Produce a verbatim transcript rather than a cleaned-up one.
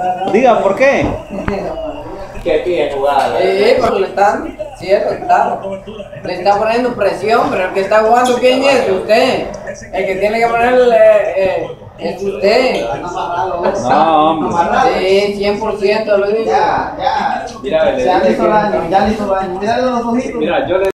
Diga, ¿por qué? ¿Qué pide jugada? Sí, porque le están, cierto, claro. Le está poniendo presión, pero el que está jugando, ¿quién es? Usted. El que tiene que ponerle eh, es usted. No, hombre. Sí, cien por ciento lo digo. Ya, ya. Mira, Ya le hizo daño, ya le hizo daño. Mírale los ojitos. Mira, yo le